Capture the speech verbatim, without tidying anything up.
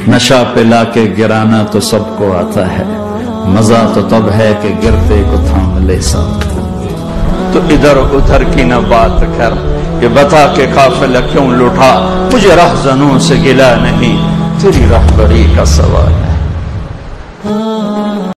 नशा पिला के गिराना तो सबको आता है, मजा तो तब है कि गिरते को थाम ले साथ। तो इधर उधर की न बात कर, ये बता के काफिला क्यों लुटा, मुझे रहज़नों से गिला नहीं, तेरी रहबरी का सवाल है।